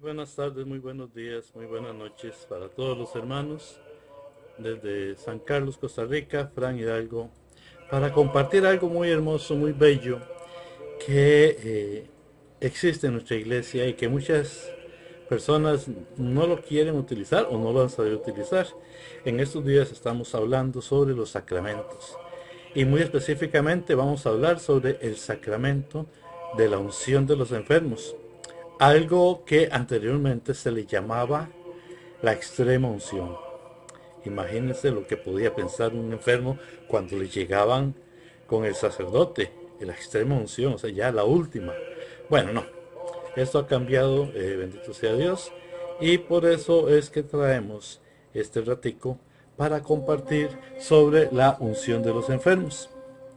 Buenas tardes, muy buenos días, muy buenas noches para todos los hermanos desde San Carlos, Costa Rica, Fran Hidalgo, para compartir algo muy hermoso, muy bello que existe en nuestra iglesia y que muchas personas no lo quieren utilizar o no lo han sabido utilizar. En estos días estamos hablando sobre los sacramentos y muy específicamente vamos a hablar sobre el sacramento de la unción de los enfermos, algo que anteriormente se le llamaba la extrema unción. Imagínense lo que podía pensar un enfermo cuando le llegaban con el sacerdote, la extrema unción, o sea, ya la última. Bueno, no, esto ha cambiado, bendito sea Dios, y por eso es que traemos este ratico para compartir sobre la unción de los enfermos.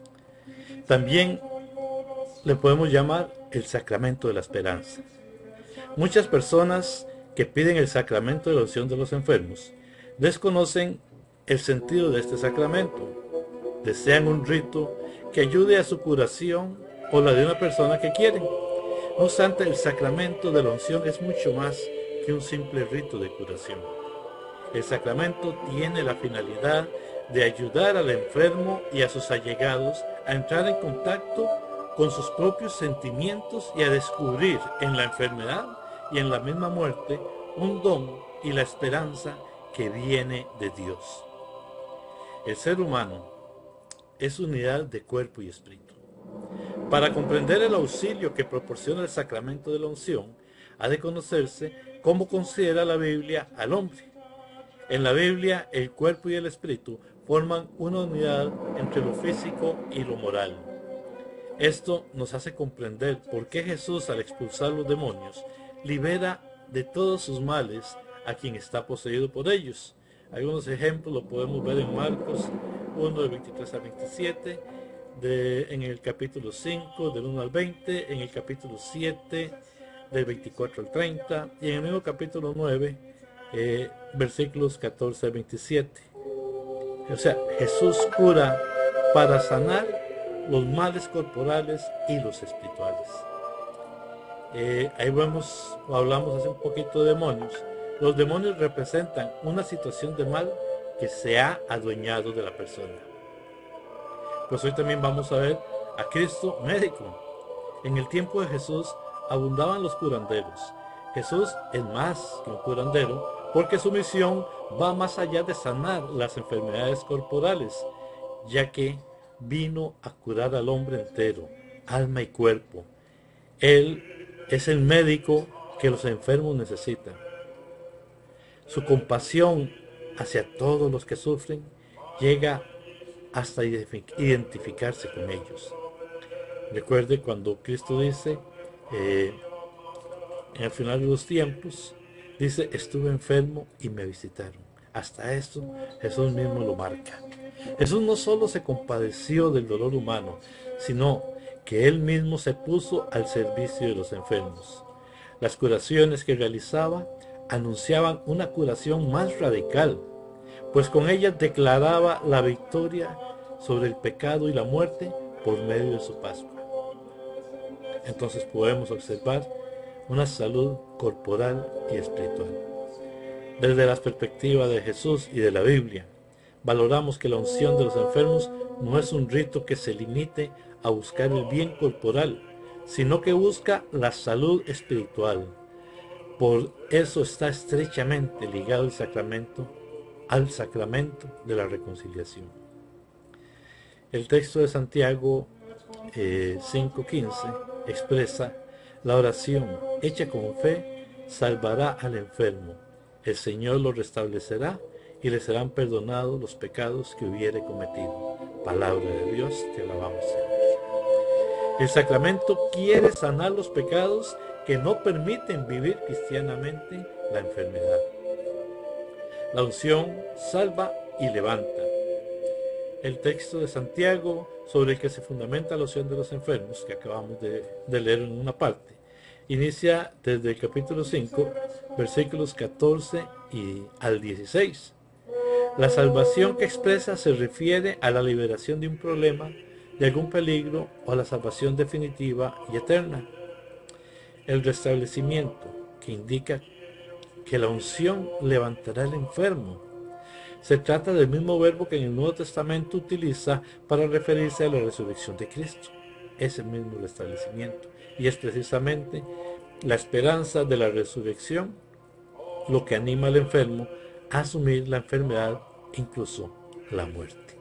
También le podemos llamar el sacramento de la esperanza. Muchas personas que piden el sacramento de la unción de los enfermos desconocen el sentido de este sacramento. Desean un rito que ayude a su curación o la de una persona que quieren. No obstante, el sacramento de la unción es mucho más que un simple rito de curación. El sacramento tiene la finalidad de ayudar al enfermo y a sus allegados a entrar en contacto con sus propios sentimientos y a descubrir en la enfermedad y en la misma muerte un don y la esperanza que viene de Dios. El ser humano es unidad de cuerpo y espíritu. Para comprender el auxilio que proporciona el sacramento de la unción, ha de conocerse cómo considera la Biblia al hombre. En la Biblia, el cuerpo y el espíritu forman una unidad entre lo físico y lo moral. Esto nos hace comprender por qué Jesús, al expulsar los demonios, libera de todos sus males a quien está poseído por ellos. Algunos ejemplos lo podemos ver en Marcos 1, de 23 al 27, en el capítulo 5, del 1 al 20, en el capítulo 7, del 24 al 30, y en el mismo capítulo 9, versículos 14 al 27. O sea, Jesús cura para sanar los males corporales y los espirituales. Ahí hablamos hace un poquito de demonios. Los demonios representan una situación de mal que se ha adueñado de la persona. Pues hoy también vamos a ver a Cristo médico. En el tiempo de Jesús abundaban los curanderos. Jesús es más que un curandero porque su misión va más allá de sanar las enfermedades corporales, ya que vino a curar al hombre entero, alma y cuerpo. Él es el médico que los enfermos necesitan. Su compasión hacia todos los que sufren llega hasta identificarse con ellos. Recuerde cuando Cristo dice, en el final de los tiempos, dice, estuve enfermo y me visitaron. Hasta esto Jesús mismo lo marca. Jesús no solo se compadeció del dolor humano, sino que Él mismo se puso al servicio de los enfermos. Las curaciones que realizaba anunciaban una curación más radical, pues con ellas declaraba la victoria sobre el pecado y la muerte por medio de su Pascua. Entonces podemos observar una salud corporal y espiritual. Desde la perspectiva de Jesús y de la Biblia, valoramos que la unción de los enfermos no es un rito que se limite a buscar el bien corporal, sino que busca la salud espiritual. Por eso está estrechamente ligado el sacramento al sacramento de la reconciliación. El texto de Santiago 5:15 expresa: la oración hecha con fe salvará al enfermo, el Señor lo restablecerá y le serán perdonados los pecados que hubiere cometido. Palabra de Dios, te alabamos, Señor. El sacramento quiere sanar los pecados que no permiten vivir cristianamente la enfermedad. La unción salva y levanta. El texto de Santiago sobre el que se fundamenta la unción de los enfermos, que acabamos de leer en una parte, inicia desde el capítulo 5, versículos 14 al 16. La salvación que expresa se refiere a la liberación de un problema, de algún peligro o a la salvación definitiva y eterna. El restablecimiento, que indica que la unción levantará al enfermo. Se trata del mismo verbo que en el Nuevo Testamento utiliza para referirse a la resurrección de Cristo. Es el mismo restablecimiento. Y es precisamente la esperanza de la resurrección lo que anima al enfermo a asumir la enfermedad, incluso la muerte.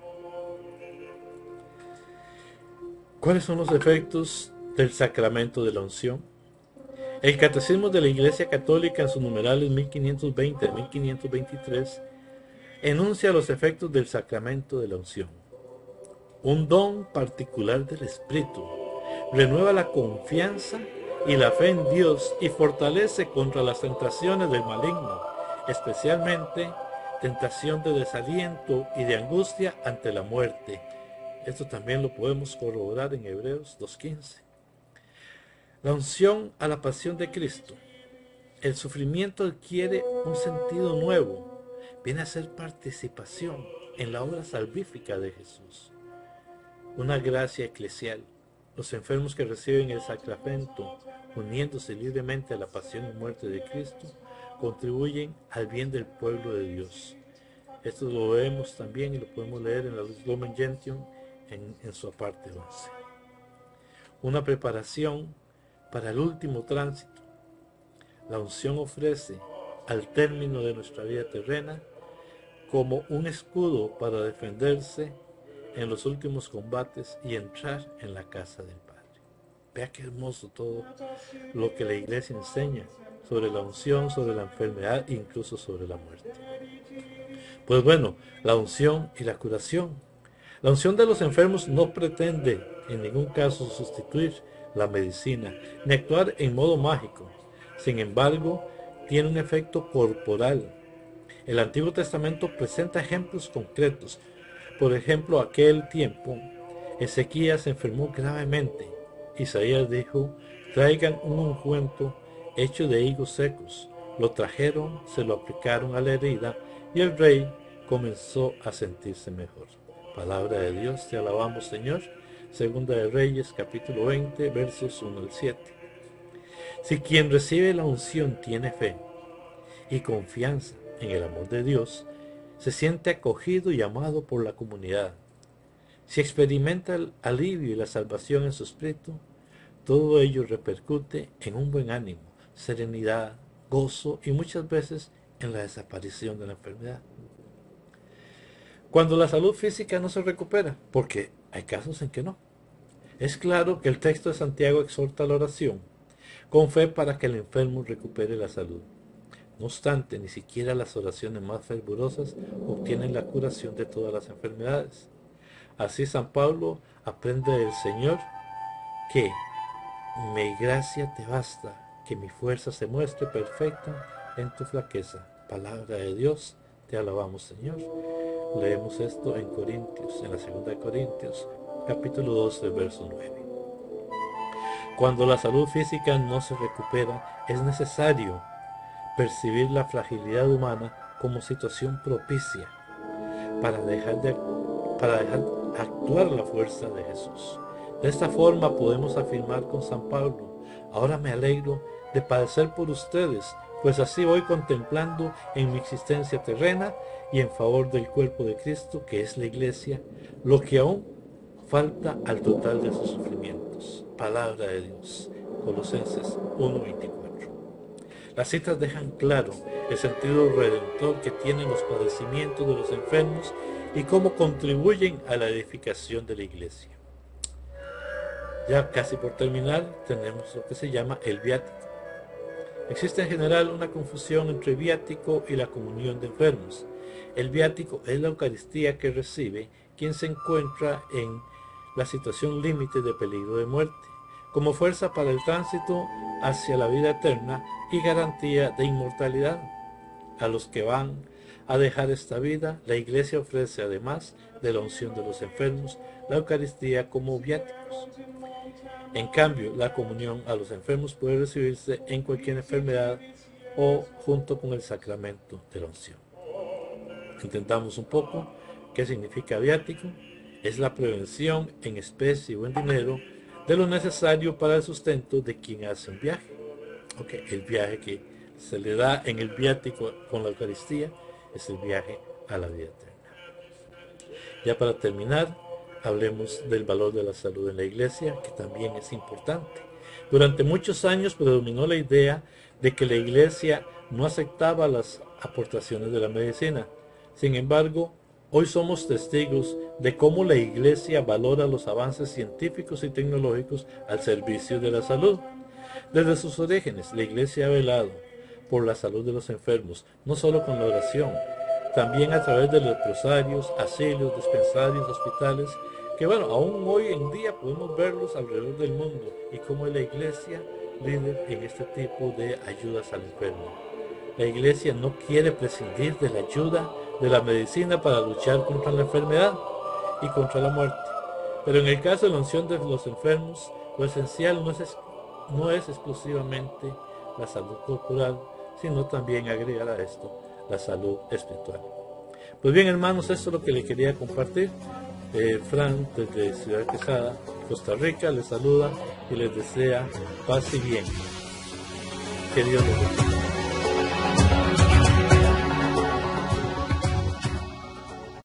¿Cuáles son los efectos del sacramento de la unción? El Catecismo de la Iglesia Católica, en sus numerales 1520 a 1523, enuncia los efectos del sacramento de la unción. Un don particular del Espíritu, renueva la confianza y la fe en Dios y fortalece contra las tentaciones del maligno, especialmente tentación de desaliento y de angustia ante la muerte. Esto también lo podemos corroborar en Hebreos 2:15. La unción a la pasión de Cristo. El sufrimiento adquiere un sentido nuevo. Viene a ser participación en la obra salvífica de Jesús. Una gracia eclesial. Los enfermos que reciben el sacramento, uniéndose libremente a la pasión y muerte de Cristo, contribuyen al bien del pueblo de Dios. Esto lo vemos también y lo podemos leer en la Lumen Gentium en su parte 11. Una preparación para el último tránsito. La unción ofrece al término de nuestra vida terrena como un escudo para defenderse en los últimos combates y entrar en la casa del Padre. Vea qué hermoso todo lo que la Iglesia enseña sobre la unción, sobre la enfermedad e incluso sobre la muerte. Pues bueno, la unción y la curación. La unción de los enfermos no pretende en ningún caso sustituir la medicina, ni actuar en modo mágico. Sin embargo, tiene un efecto corporal. El Antiguo Testamento presenta ejemplos concretos. Por ejemplo, aquel tiempo, Ezequías se enfermó gravemente. Isaías dijo: traigan un ungüento hecho de higos secos. Lo trajeron, se lo aplicaron a la herida y el rey comenzó a sentirse mejor. Palabra de Dios, te alabamos, Señor. Segunda de Reyes, capítulo 20, versos 1 al 7. Si quien recibe la unción tiene fe y confianza en el amor de Dios, se siente acogido y amado por la comunidad. Si experimenta el alivio y la salvación en su espíritu, todo ello repercute en un buen ánimo, serenidad, gozo y muchas veces en la desaparición de la enfermedad. Cuando la salud física no se recupera, porque hay casos en que no. Es claro que el texto de Santiago exhorta a la oración con fe para que el enfermo recupere la salud. No obstante, ni siquiera las oraciones más fervorosas obtienen la curación de todas las enfermedades. Así San Pablo aprende del Señor que mi gracia te basta, que mi fuerza se muestre perfecta en tu flaqueza. Palabra de Dios, te alabamos, Señor. Leemos esto en Corintios, en la segunda de Corintios, capítulo 12, verso 9. Cuando la salud física no se recupera, es necesario percibir la fragilidad humana como situación propicia para dejar actuar la fuerza de Jesús. De esta forma podemos afirmar con San Pablo: ahora me alegro de padecer por ustedes, pues así voy contemplando en mi existencia terrena y en favor del cuerpo de Cristo, que es la Iglesia, lo que aún falta al total de sus sufrimientos. Palabra de Dios. Colosenses 1:24. Las citas dejan claro el sentido redentor que tienen los padecimientos de los enfermos y cómo contribuyen a la edificación de la Iglesia. Ya casi por terminar, tenemos lo que se llama el viático. Existe en general una confusión entre viático y la comunión de enfermos. El viático es la Eucaristía que recibe quien se encuentra en la situación límite de peligro de muerte, como fuerza para el tránsito hacia la vida eterna y garantía de inmortalidad. A los que van a dejar esta vida, la Iglesia ofrece, además de la unción de los enfermos, la Eucaristía como viáticos. En cambio, la comunión a los enfermos puede recibirse en cualquier enfermedad o junto con el sacramento de la unción. Intentamos un poco qué significa viático. Es la prevención en especie o en dinero de lo necesario para el sustento de quien hace un viaje. El viaje que se le da en el viático con la Eucaristía es el viaje a la vida eterna. Ya para terminar, hablemos del valor de la salud en la iglesia, que también es importante. Durante muchos años predominó la idea de que la iglesia no aceptaba las aportaciones de la medicina. Sin embargo, hoy somos testigos de cómo la iglesia valora los avances científicos y tecnológicos al servicio de la salud. Desde sus orígenes, la iglesia ha velado por la salud de los enfermos, no solo con la oración, también a través de leprosarios, asilos, dispensarios, hospitales, que bueno, aún hoy en día podemos verlos alrededor del mundo, y como es la iglesia líder en este tipo de ayudas al enfermo. La iglesia no quiere prescindir de la ayuda de la medicina para luchar contra la enfermedad y contra la muerte. Pero en el caso de la unción de los enfermos, lo esencial no es exclusivamente la salud corporal, sino también agregar a esto la salud espiritual. Pues bien, hermanos, esto es lo que le quería compartir. Fran, desde Ciudad Quesada, Costa Rica, les saluda y les desea paz y bien. Que Dios les bendiga.